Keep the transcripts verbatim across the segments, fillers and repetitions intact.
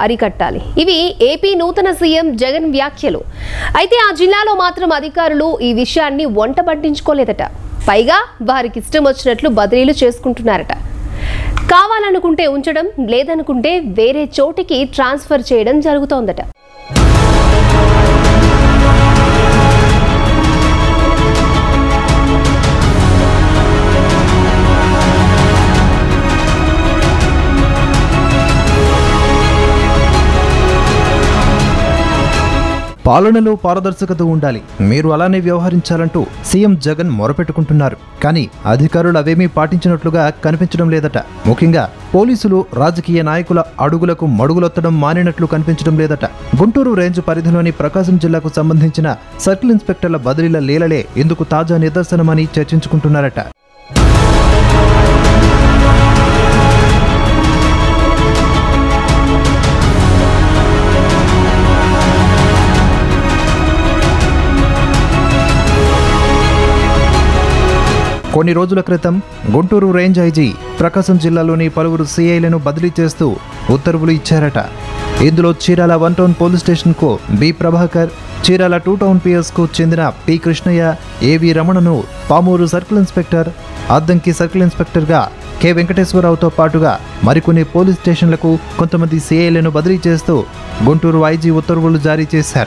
అరికట్టాలి. ఇవి ఏపీ నూతన సీఎం జగన్ వ్యాఖ్యలు. అయితే ఆ జిల్లాలో మాత్రం అధికారులు ఈ విషయాన్ని వంట పట్టించుకోలేదట. పైగా వారికి ఇష్టం వచ్చినట్లు బదిలీలు చేసుకుంటున్నారట. కావాలనుకుంటే ఉంచడం, లేదనుకుంటే వేరే చోటికి ట్రాన్స్ఫర్ చేయడం జరుగుతోందట. పాలనలో పారదర్శకత ఉండాలి, మీరు అలానే వ్యవహరించాలంటూ సీఎం జగన్ మొరపెట్టుకుంటున్నారు. కానీ అధికారులు అవేమీ పాటించినట్లుగా కనిపించడం లేదట. ముఖ్యంగా పోలీసులు రాజకీయ నాయకుల అడుగులకు మడుగులొత్తడం మానినట్లు కనిపించడం లేదట. గుంటూరు రేంజ్ పరిధిలోని ప్రకాశం జిల్లాకు సంబంధించిన సర్కిల్ ఇన్స్పెక్టర్ల బదిలీల లీలలే ఇందుకు తాజా నిదర్శనమని చర్చించుకుంటున్నారట. కొన్ని రోజుల క్రితం గుంటూరు రేంజ్ ఐజీ ప్రకాశం జిల్లాలోని పలువురు సీఐలను బదిలీ చేస్తూ ఉత్తర్వులు ఇచ్చారట. ఇందులో చీరాల వన్ టౌన్ పోలీస్ స్టేషన్కు B Prabhakar, Chirala two town పిఎస్కు చెందిన పి కృష్ణయ్య, ఏవి రమణను, Pamuru circle inspector, Addanki circle ఇన్స్పెక్టర్గా కె వెంకటేశ్వరరావుతో పాటుగా మరికొన్ని పోలీస్ స్టేషన్లకు కొంతమంది సీఐలను బదిలీ చేస్తూ గుంటూరు ఐజీ ఉత్తర్వులు జారీ చేశారు.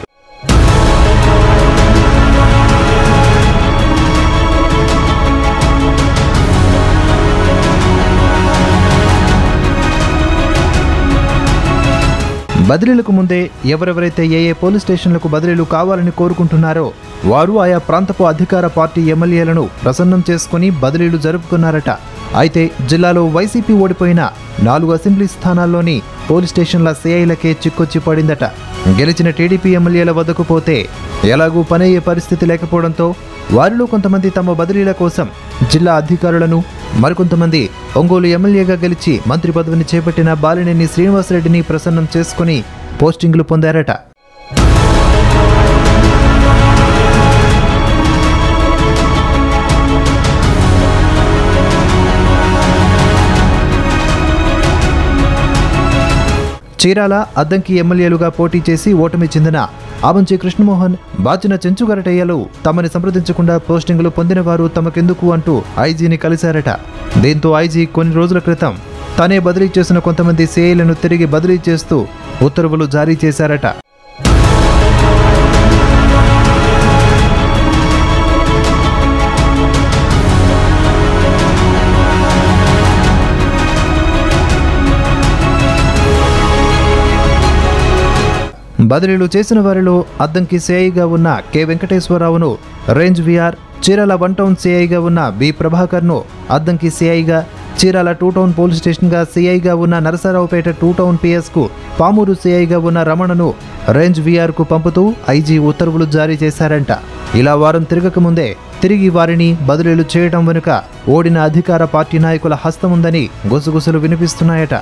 బదిలీలకు ముందే ఎవరెవరైతే ఏ ఏ పోలీస్ స్టేషన్లకు బదిలీలు కావాలని కోరుకుంటున్నారో వారు ఆయా ప్రాంతపు అధికార పార్టీ ఎమ్మెల్యేలను ప్రసన్నం చేసుకుని బదిలీలు జరుపుకున్నారట. అయితే జిల్లాలో వైసీపీ ఓడిపోయిన నాలుగు అసెంబ్లీ స్థానాల్లోని పోలీస్ స్టేషన్ల సీఐలకే చిక్కొచ్చి పడిందట. గెలిచిన టీడీపీ ఎమ్మెల్యేల వద్దకు పోతే ఎలాగూ పనయ్యే పరిస్థితి లేకపోవడంతో వారిలో కొంతమంది తమ బదిలీల కోసం జిల్లా అధికారులను, మరికొంతమంది ఒంగోలు ఎమ్మెల్యేగా గెలిచి మంత్రి పదవిని చేపట్టిన బాలినేని శ్రీనివాసరెడ్డిని ప్రసన్నం చేసుకుని పోస్టింగులు పొందారట. చీరాల, అద్దంకి ఎమ్మెల్యేలుగా పోటీ చేసి ఓటమి చెందిన ఆబంచి కృష్ణమోహన్, బాచిన చెంచుగరటయ్యలు తమని సంప్రదించకుండా పోస్టింగులు పొందిన వారు తమకెందుకు అంటూ ఐజీని కలిశారట. దీంతో ఐజీ కొన్ని రోజుల క్రితం తానే బదిలీ చేసిన కొంతమంది సీఐలను తిరిగి బదిలీ చేస్తూ ఉత్తర్వులు జారీ చేశారట. బదిలీలు చేసిన వారిలో అద్దంకి సీఐగా ఉన్న కె వెంకటేశ్వరరావును range V R, Chirala one town సీఐగా ఉన్న బి ప్రభాకర్ను అద్దంకి సీఐగా, చీరాల టూ టౌన్ పోలీస్ స్టేషన్గా సీఐగా ఉన్న నరసరావుపేట టూ టౌన్ పిఎస్కు పామూరు సీఐగా ఉన్న రమణను రేంజ్ విఆర్కు పంపుతూ ఐజీ ఉత్తర్వులు జారీ చేశారంట. ఇలా వారం తిరగకముందే తిరిగి వారిని బదిలీలు చేయడం వెనుక ఓడిన అధికార పార్టీ నాయకుల హస్తముందని గుసగుసలు వినిపిస్తున్నాయట.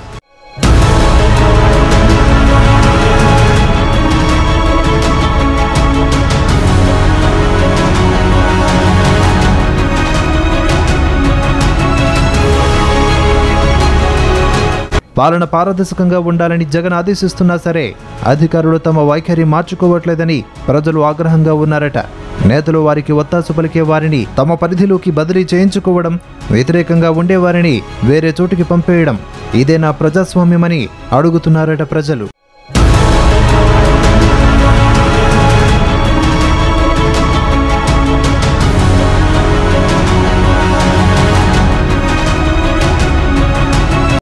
పాలన పారదర్శకంగా ఉండాలని జగన్ ఆదేశిస్తున్నా సరే అధికారులు తమ వైఖరి మార్చుకోవట్లేదని ప్రజలు ఆగ్రహంగా ఉన్నారట. నేతలు వారికి ఒత్తాసు పలికే వారిని తమ పరిధిలోకి బదిలీ చేయించుకోవడం, వ్యతిరేకంగా ఉండేవారిని వేరే చోటికి పంపేయడం ఇదేనా ప్రజాస్వామ్యమని అడుగుతున్నారట ప్రజలు.